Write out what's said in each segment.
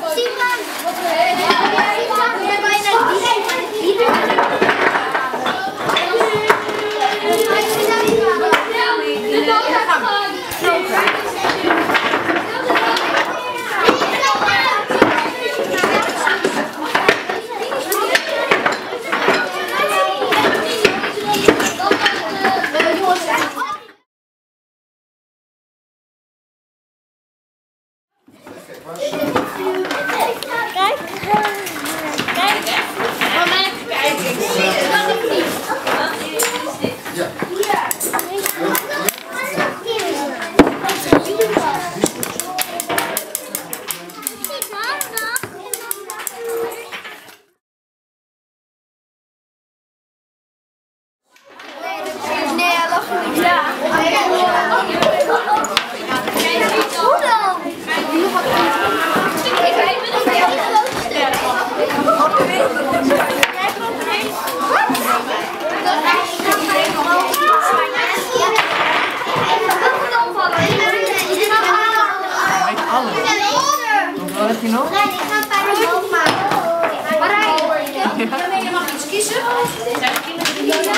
Wat heb je nog? Nee, ik ga een paar hoofd maken. Marijn, nee, je mag iets kiezen. Zijn de kinderen die niet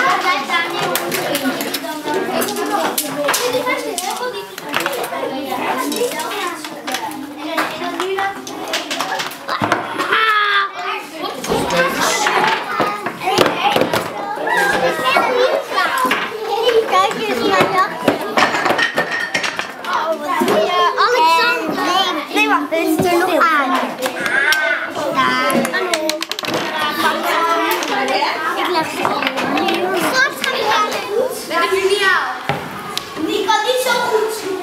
kijk eens naar je. Nee, wacht, er is er nog aan. Daar. Ik leg ze op. Straks gaan we halen. Dat heb je niet aan. Die kan niet zo goed zien.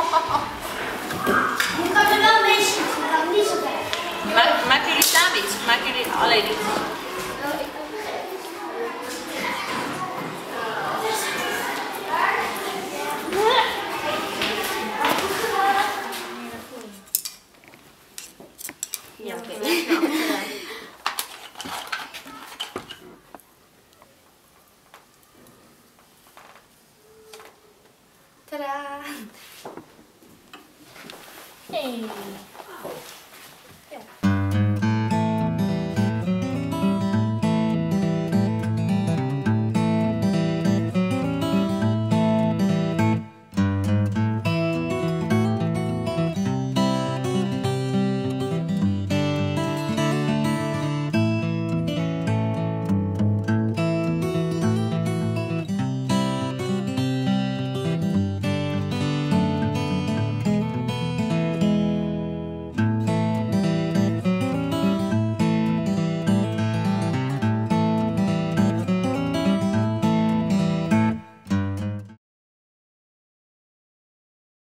Die kan er wel mee zitten. Die kan niet zo ver. Maken jullie samen iets? Maken jullie alleen iets? Ja, oké. Tadaa! Hey!